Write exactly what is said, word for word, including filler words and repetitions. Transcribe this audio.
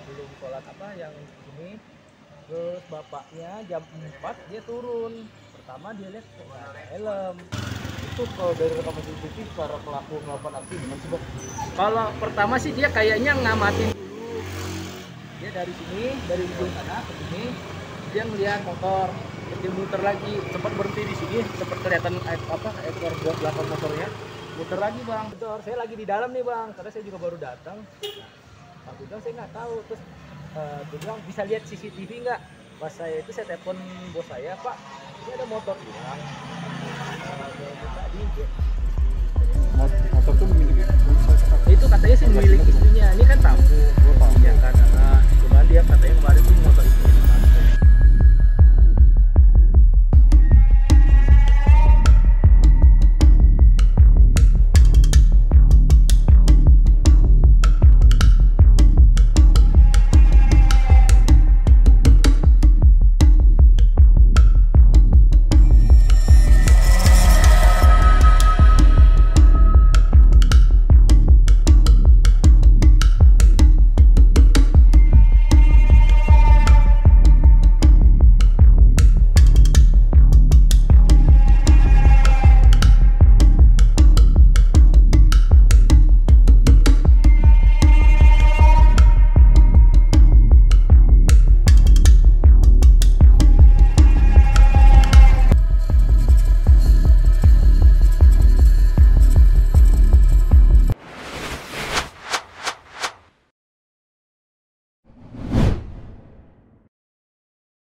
sebelum sholat apa yang ini. Terus bapaknya jam empat dia turun. Pertama dia lihat kok nggak ada helm. Itu kalau dari rekaman C C T V cara pelaku melakukan aksi gimana sih bang? Kalau pertama sih dia kayaknya ngamatin dulu. Dia dari sini, dari ujung sana ke sini, dia ngeliat motor. Terus dia muter lagi, sempat berhenti di sini, sempat kelihatan eh, apa ekor buat belakang motornya. Muter lagi bang, betul. Saya lagi di dalam nih bang, karena saya juga baru datang. Nah, Pak bilang saya nggak tahu, terus uh, dia bilang bisa lihat C C T V nggak? Pas saya itu saya telepon bos saya, Pak, ini ada motor hilang. Uh, tadi dia Motor tuh milik itu katanya sih milik istrinya, ini kan tamu.